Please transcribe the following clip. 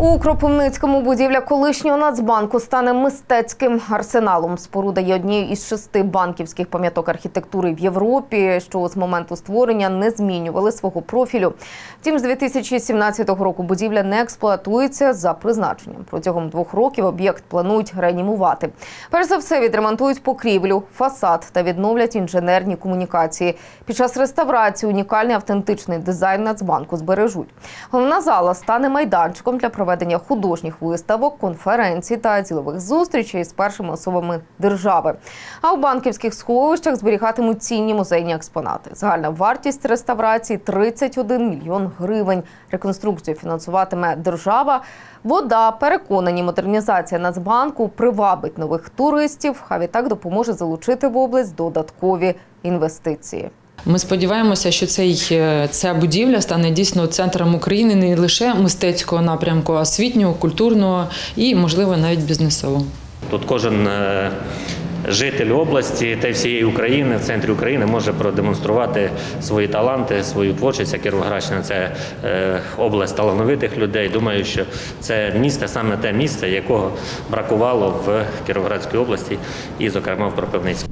У Кропивницькому будівля колишнього Нацбанку стане мистецьким арсеналом. Споруда є однією із 6 банківських пам'яток архітектури в Європі, що з моменту створення не змінювали свого профілю. Втім, з 2017 року будівля не експлуатується за призначенням. Протягом 2 років об'єкт планують реанімувати. Перш за все, відремонтують покрівлю, фасад та відновлять інженерні комунікації. Під час реставрації унікальний автентичний дизайн Нацбанку збережуть. Головна зала стане майданчиком для проведення художніх виставок, конференцій та ділових зустрічей з першими особами держави. А у банківських сховищах зберігатимуть цінні музейні експонати. Загальна вартість реставрації – 31 мільйон гривень. Реконструкцію фінансуватиме держава. Вода, переконані, модернізація Нацбанку привабить нових туристів, а відтак допоможе залучити в область додаткові інвестиції. Ми сподіваємося, що ця будівля стане дійсно центром України не лише мистецького напрямку, а освітнього, культурного і, можливо, навіть бізнесового. Тут кожен житель області та всієї України, в центрі України, може продемонструвати свої таланти, свою творчість. Кіровоградщина – це область талановитих людей. Думаю, що це місце, саме те місце, якого бракувало в Кіровоградській області і, зокрема, в Кропивницькому.